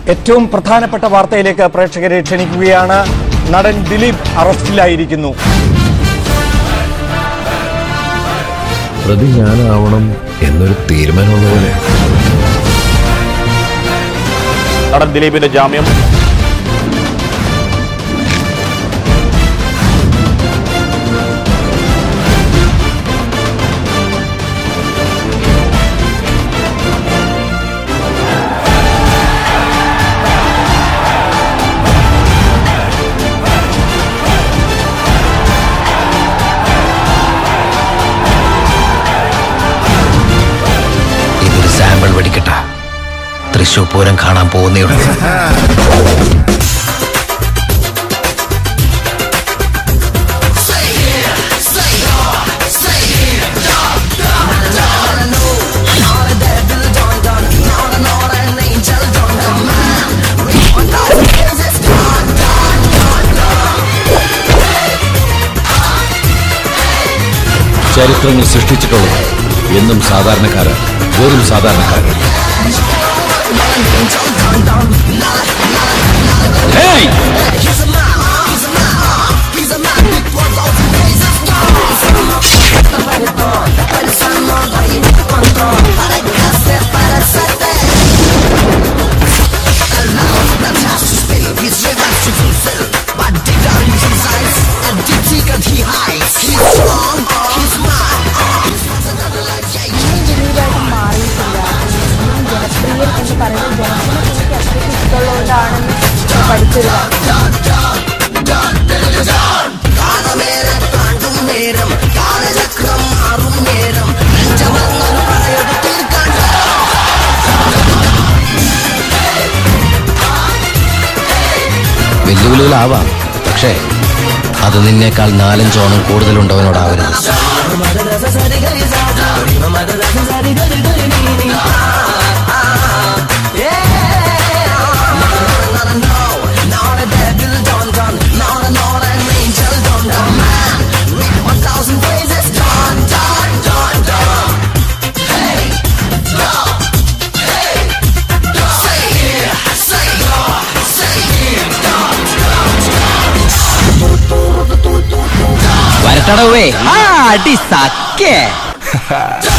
ഏറ്റവും പ്രധാനപ്പെട്ട വാർത്തയിലേക്ക് പ്രേക്ഷകരെ ക്ഷണിക്കുകയാണ്. നടൻ ദിലീപ് അറസ്റ്റിലായിരിക്കുന്നു. പ്രതി ഞാനാവണം എന്നൊരു തീരുമാനമുള്ള പോലെ നടൻ ദിലീപിന്റെ ജാമ്യം സാമ്പിൾ വെടിക്കട്ട തൃശൂർ പൂരം കാണാൻ പോകുന്നേ ഉള്ളൂ. ചരിത്രങ്ങൾ സൃഷ്ടിച്ചിട്ടുള്ളത് എന്നും സാധാരണക്കാരൻ, വെറും സാധാരണക്കാരൻ. വെല്ലുവിളികളാവാം, പക്ഷേ അത് നിന്നേക്കാൾ 4-5 ഓണം കൂടുതലുണ്ടവനോടാവരുത്. വരട്ടടവേ അടി സക്കേ